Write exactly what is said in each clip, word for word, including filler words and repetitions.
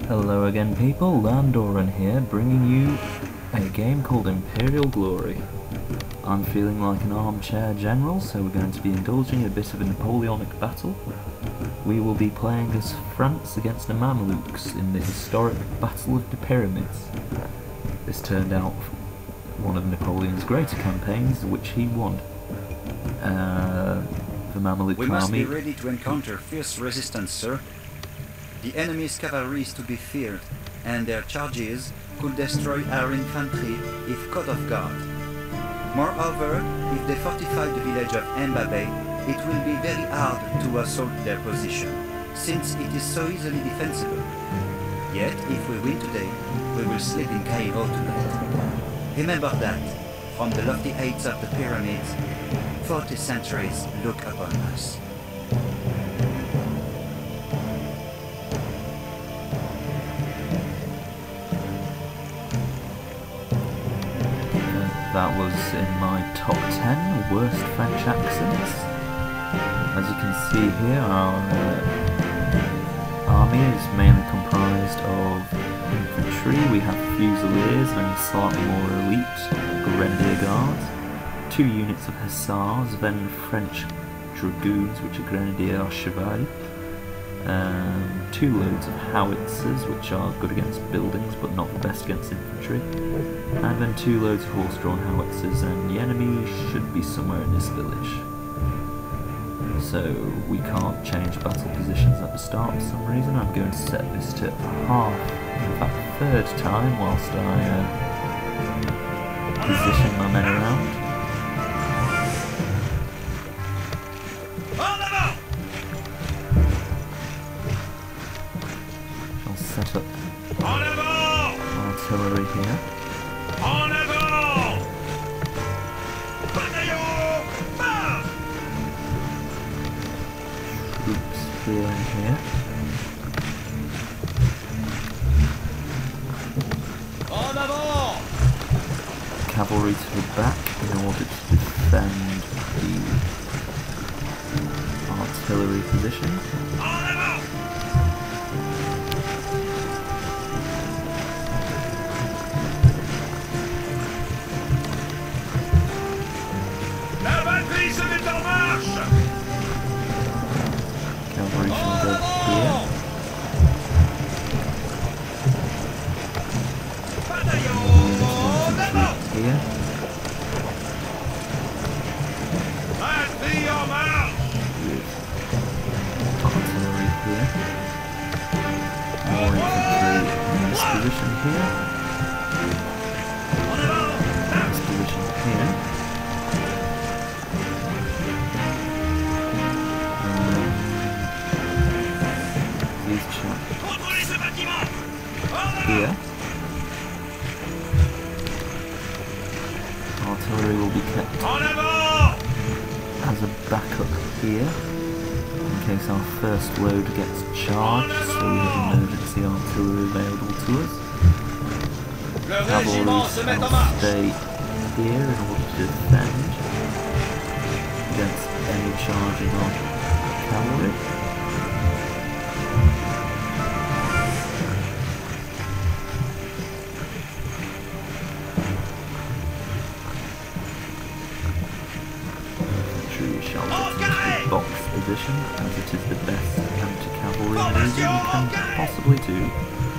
Hello again people, Landoran here, bringing you a game called Imperial Glory. I'm feeling like an armchair general, so we're going to be indulging in a bit of a Napoleonic battle. We will be playing as France against the Mameluks in the historic Battle of the Pyramids. This turned out one of Napoleon's greater campaigns, which he won. Uh, the Mameluks We must army... be ready to encounter fierce resistance, sir. The enemy's cavalry is to be feared, and their charges could destroy our infantry if caught off guard. Moreover, if they fortify the village of Mbabe, it will be very hard to assault their position, since it is so easily defensible. Yet, if we win today, we will sleep in Cairo tonight. Remember that, from the lofty heights of the pyramids, forty centuries look upon us. That was in my top ten worst French accents. As you can see here, our uh, army is mainly comprised of infantry. We have fusiliers and slightly more elite grenadier guards, two units of hussars, then French dragoons, which are grenadier chevaliers, um, two loads of howitzers, which are good against buildings but not the best against infantry, and then two loads of horse-drawn howitzers, and the enemy should be somewhere in this village. So we can't change battle positions at the start for some reason. I'm going to set this to half, in fact third time, whilst I uh, position my men around. I'll set up artillery here. Troops here and here. Cavalry to the back in order to defend the artillery position. Cavalry shall go here. Infantry here. With artillery here. More infantry in this position here. This position here. Here. Artillery will be kept as a backup here, in case our first load gets charged, so we have emergency artillery available to us. Cavalry will stay here in order to defend against any charging of cavalry. Box position, as it is the best anti-cavalry manoeuvre you can possibly do.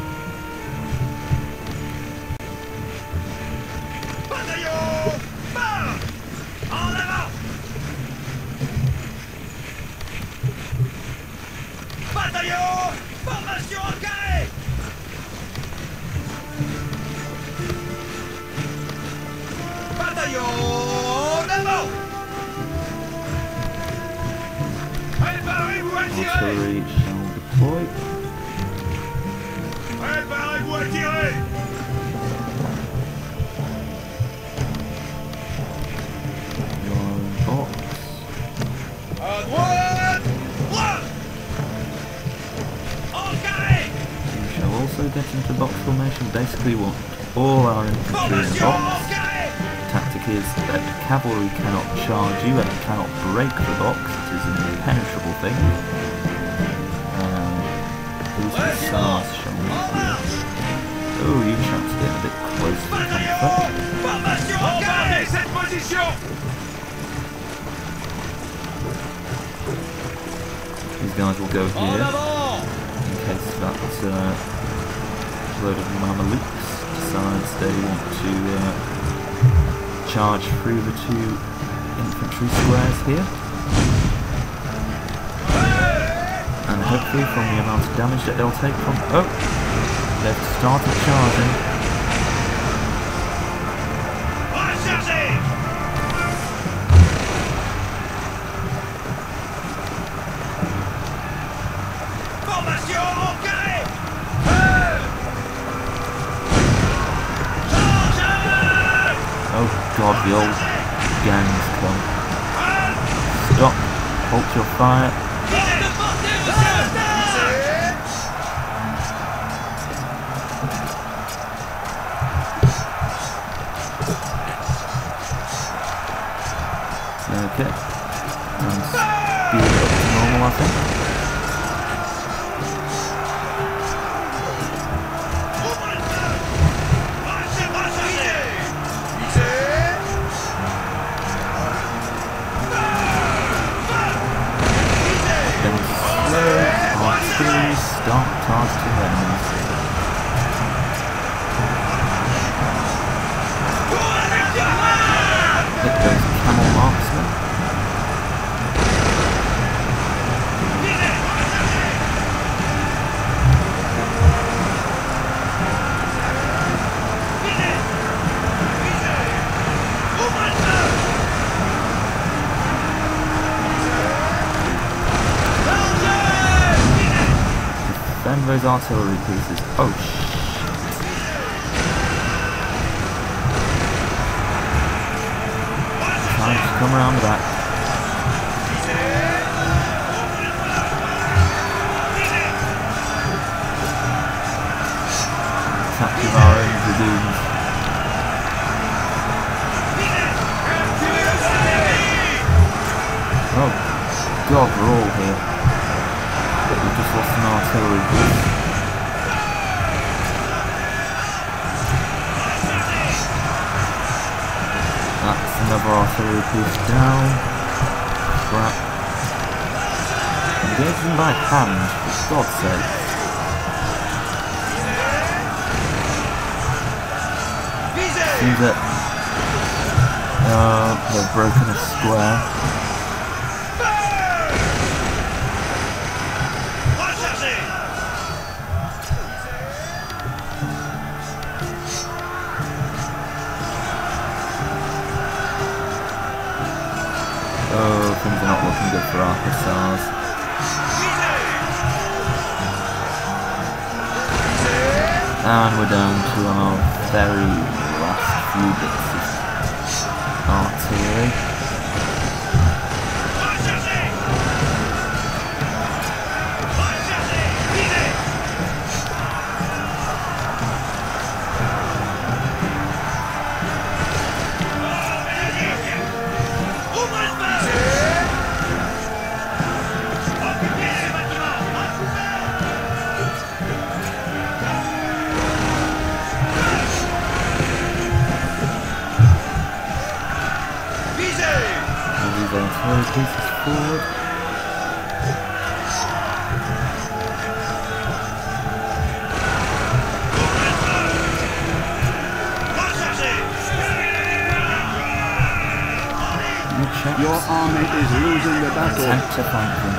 Artillery shall deploy. Your box. You shall also get into box formation. Basically, we want all our infantry in box. The tactic is that cavalry cannot charge you and cannot break the box. It is an impenetrable thing. Um, these hussars shall we here? Oh, you chaps are getting a bit close for comfort. These guys will go here, in case that uh, load of Mameluks decides they want to uh, charge through the two infantry squares here. And hopefully from the amount of damage that they'll take from... Oh! They've started charging. Oh god, the old gang's come. Stop. Halt your fire. Okay. And speed it up to normal, I think. Start targeting enemies. Hit those camel marksmen. Defend those artillery pieces. Oh shit. Time to come around the back. Attack with our own dragoons. Oh god, we're all here. We've just lost an artillery piece. That's another artillery piece down. Crap. Engage them by hand, for God's sake. Seems that uh, they've broken a square. Oh, things are not looking good for our hussars. And we're down to our very last few bits of artillery. Artillery pieces forward. Your army is losing the battle. Attempt to fight them.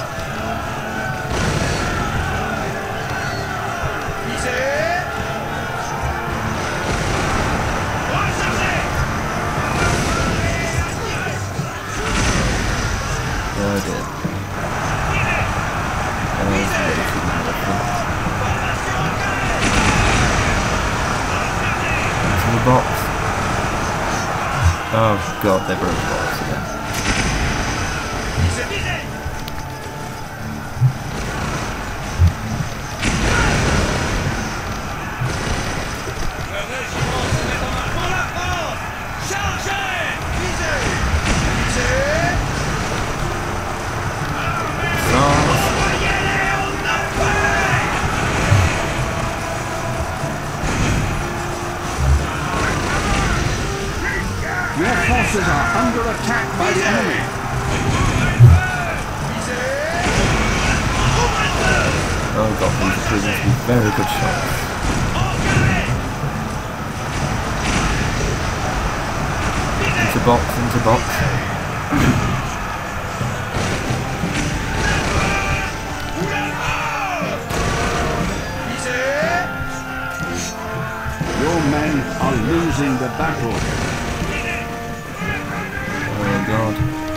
Oh dear. Oh, it's really significant. Into the box. Oh god, they broke the box again. under attack by the enemy. Oh god, these are proving to be very good shots. Into box, into box. Your men are losing the battle. Oh god.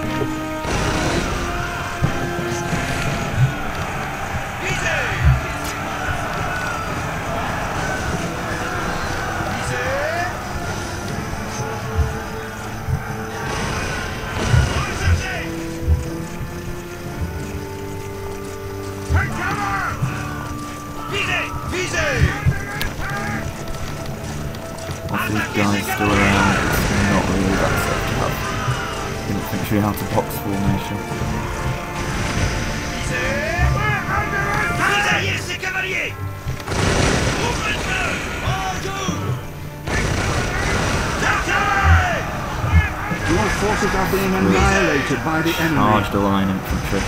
These guys still around, it's not really that safe to have infantry out of box formation. Your forces are being annihilated by the enemy. Charged the line infantry.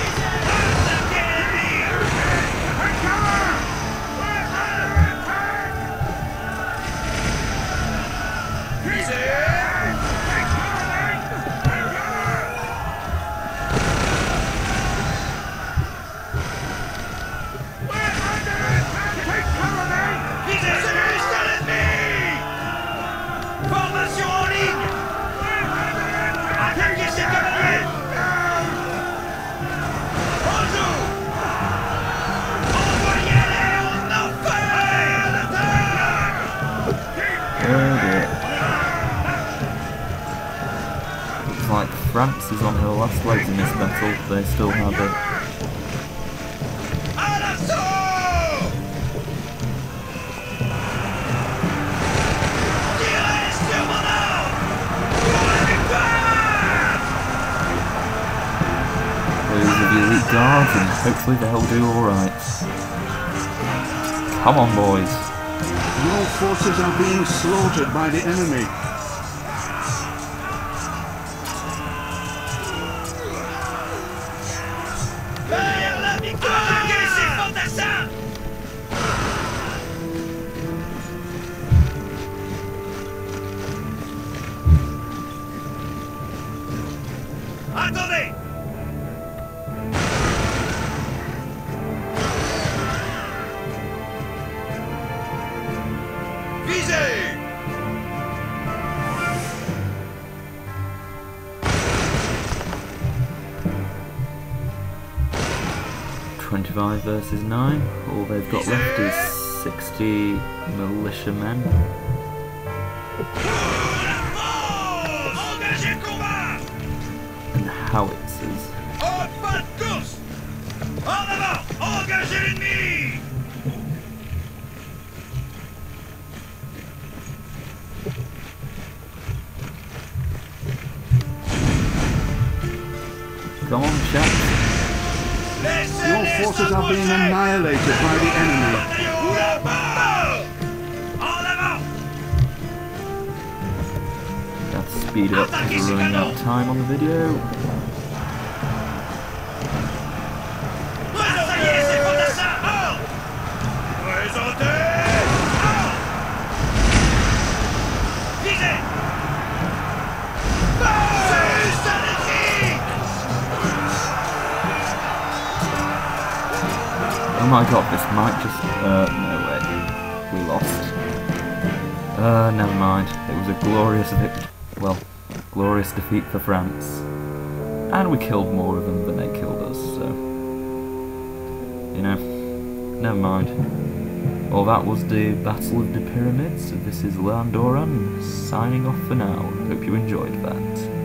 Looks like France is on her last legs in this battle. They still have it. Those are the elite guards, and hopefully they'll do alright. Come on, boys. Your forces are being slaughtered by the enemy. Attendez! Visez! twenty-five versus nine. All they've got left is sixty militiamen. And howitzers. En pas de course! En avant! Engagez l'ennemi! Come on, chaps. Your forces are being annihilated by the enemy. Got to speed up because we're running out of time on the video. Oh my god, this might just... Uh, no way. We lost. Uh, never mind. It was a glorious victory. Well, glorious defeat for France. And we killed more of them than they killed us, so... You know, never mind. Well, that was the Battle of the Pyramids. This is Landoran, signing off for now. Hope you enjoyed that.